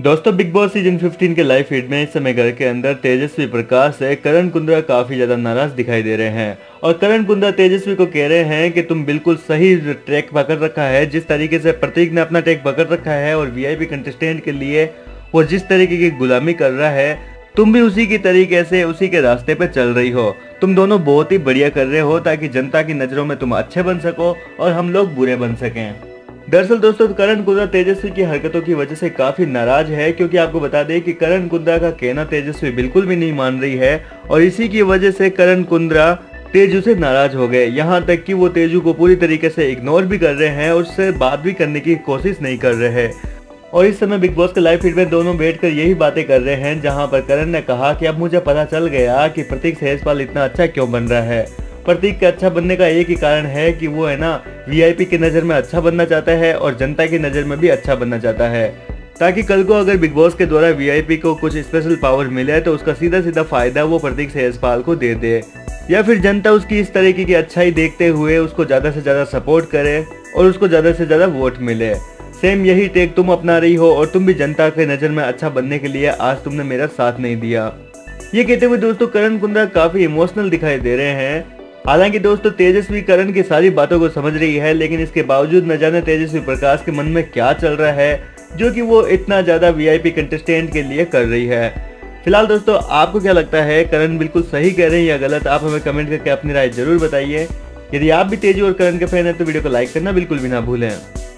दोस्तों big boss season 15 के live feed में इस समय घर के अंदर तेजस्वी प्रकाश से करण कुंद्रा काफी ज्यादा नाराज दिखाई दे रहे हैं और करण कुंद्रा तेजस्वी को कह रहे हैं कि तुम बिल्कुल सही ट्रैक पकड़ रखा है। जिस तरीके से प्रतीक ने अपना ट्रैक पकड़ रखा है और वीआईपी कंटेस्टेंट के लिए वो जिस तरीके की गुलामी कर रहा है, तुम भी उसी की तरीके से उसी के रास्ते पे चल रही हो। तुम दोनों बहुत ही बढ़िया कर रहे हो ताकि जनता की नजरों में तुम अच्छे बन सको और हम लोग बुरे बन सकें। दरअसल दोस्तों करण कुंद्रा तेजस्वी की हरकतों की वजह से काफी नाराज है, क्योंकि आपको बता दें कि करण कुंद्रा का कहना तेजस्वी बिल्कुल भी नहीं मान रही है और इसी की वजह से करण कुंद्रा तेजू से नाराज हो गए। यहाँ तक कि वो तेजू को पूरी तरीके से इग्नोर भी कर रहे हैं और उससे बात भी करने की कोशिश नहीं कर रहे हैं। और इस समय बिग बॉस के लाइव फीड में दोनों बैठकर यही बातें कर रहे हैं, जहां पर करण ने कहा कि अब मुझे पता चल गया कि प्रतीक सहजपाल इतना अच्छा क्यों बन रहा है। प्रतीक के अच्छा बनने का एक ही कारण है कि वो है ना वीआईपी की नज़र में अच्छा बनना चाहता है और जनता की नज़र में भी अच्छा बनना चाहता है, ताकि कल को अगर बिग बॉस के द्वारा वीआईपी को कुछ स्पेशल पावर मिले तो उसका सीधा सीधा फायदा वो प्रतीक सहजपाल को दे दे, या फिर जनता उसकी इस तरीके की अच्छाई देखते हुए उसको ज़्यादा से ज़्यादा सपोर्ट करे और उसको ज़्यादा से ज़्यादा वोट मिले। सेम यही टेक तुम अपना रही हो और तुम भी जनता के नज़र में अच्छा बनने के लिए आज तुमने मेरा साथ नहीं दिया। ये कहते हुए दोस्तों करण कुंद्रा काफ़ी इमोशनल दिखाई दे रहे हैं। हालांकि दोस्तों तेजस्वी करण की सारी बातों को समझ रही है, लेकिन इसके बावजूद न जाने तेजस्वी प्रकाश के मन में क्या चल रहा है जो कि वो इतना ज्यादा वीआईपी कंटेस्टेंट के लिए कर रही है। फिलहाल दोस्तों आपको क्या लगता है, करण बिल्कुल सही कह रहे हैं या गलत? आप हमें कमेंट करके अपनी राय जरूर बताइए। यदि आप भी तेजू और करण के फैन हैं तो वीडियो को लाइक करना बिल्कुल भी ना भूलें।